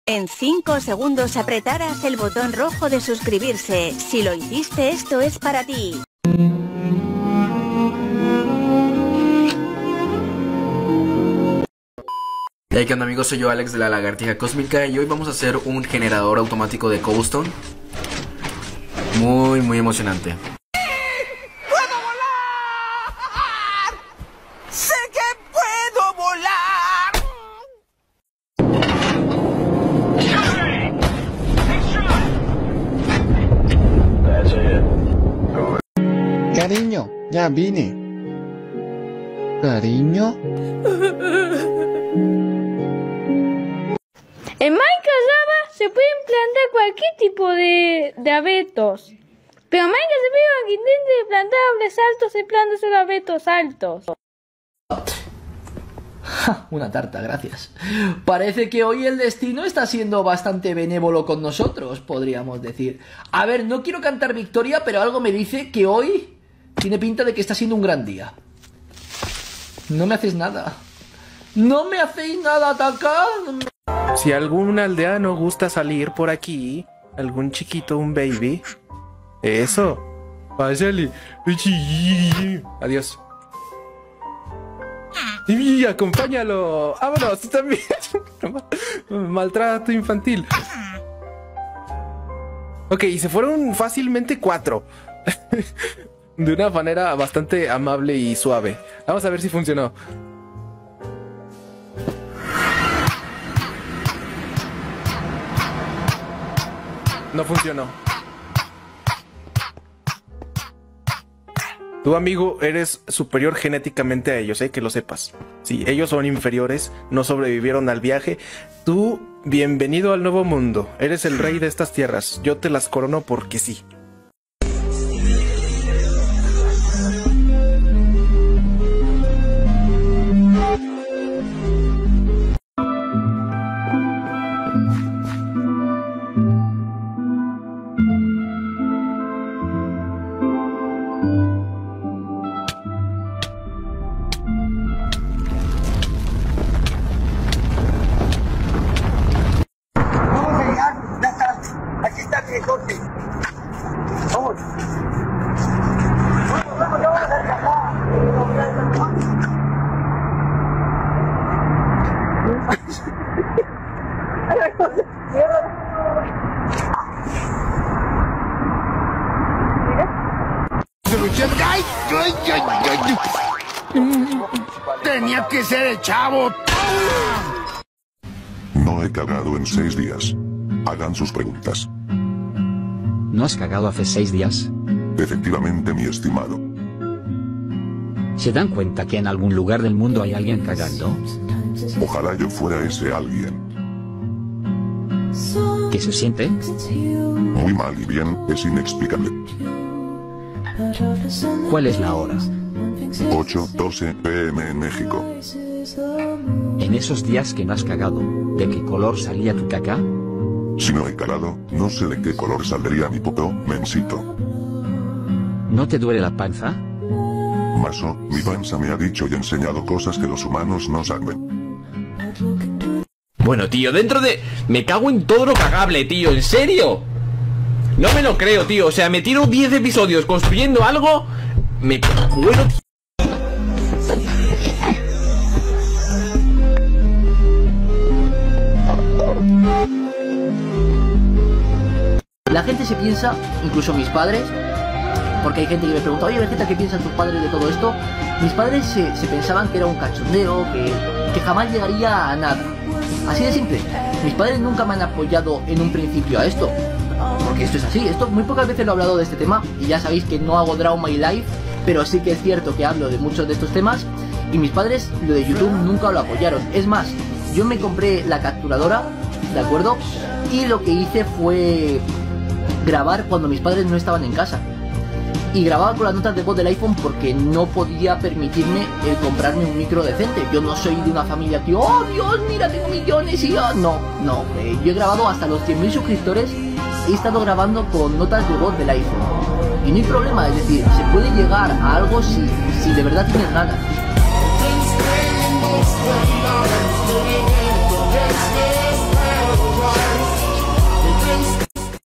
En 5 segundos apretarás el botón rojo de suscribirse. Si lo hiciste, esto es para ti. Hey, ¿qué onda amigos? Soy yo, Alex de la Lagartija Cósmica, y hoy vamos a hacer un generador automático de cobblestone. Muy emocionante. ¡Puedo volar! ¡Sé que puedo volar! Cariño, ya vine. Cariño. En Minecraft Java se puede implantar cualquier tipo de abetos. Pero en Minecraft se pide que intente plantar árboles altos en plan de ser abetos altos. Una tarta, gracias. Parece que hoy el destino está siendo bastante benévolo con nosotros, podríamos decir. A ver, no quiero cantar victoria, pero algo me dice que hoy tiene pinta de que está siendo un gran día. No me hacéis nada. No me hacéis nada, atacad. Si algún aldeano gusta salir por aquí, algún chiquito, un baby, eso, pásale. Adiós. Y acompáñalo. Vámonos, tú también. Maltrato infantil. Ok, y se fueron fácilmente 4. De una manera bastante amable y suave. Vamos a ver si funcionó. No funcionó. Tu amigo, eres superior genéticamente a ellos, que lo sepas. Si ellos son inferiores, no sobrevivieron al viaje. Tú, bienvenido al nuevo mundo. Eres el rey de estas tierras. Yo te las corono porque sí. Aquí está mi coche. Vamos. Vamos a escapar. Tenía que ser el chavo. No he cagado en 6 días. Hagan sus preguntas. ¿No has cagado hace 6 días? Efectivamente, mi estimado. ¿Se dan cuenta que en algún lugar del mundo hay alguien cagando? Ojalá yo fuera ese alguien. ¿Qué se siente? Muy mal y bien, es inexplicable. ¿Cuál es la hora? 8:12 p.m. en México. En esos días que no has cagado, ¿de qué color salía tu caca? Si no he cagado, no sé de qué color saldría mi popó, mensito. ¿No te duele la panza? Maso, mi panza me ha dicho y enseñado cosas que los humanos no saben. Bueno, tío, dentro de... Me cago en todo lo cagable, tío, ¿en serio? No me lo creo, tío, o sea, me tiro 10 episodios construyendo algo... Me muero, tío. La gente se piensa, incluso mis padres, porque hay gente que me pregunta, oye Vegeta, ¿qué piensan tus padres de todo esto? Mis padres se pensaban que era un cachondeo, que jamás llegaría a nada. Así de simple. Mis padres nunca me han apoyado en un principio a esto, porque esto es así. Esto muy pocas veces lo he hablado de este tema, y ya sabéis que no hago Draw My Life, pero sí que es cierto que hablo de muchos de estos temas, y mis padres lo de YouTube nunca lo apoyaron. Es más, yo me compré la capturadora, ¿de acuerdo? Y lo que hice fue grabar cuando mis padres no estaban en casa. Y grababa con las notas de voz del iPhone porque no podía permitirme el comprarme un micro decente. Yo no soy de una familia que, oh Dios, mira, tengo millones y yo... No, yo he grabado hasta los 100.000 suscriptores. He estado grabando con notas de voz del iPhone. Y no hay problema, es decir, se puede llegar a algo si de verdad tienes ganas.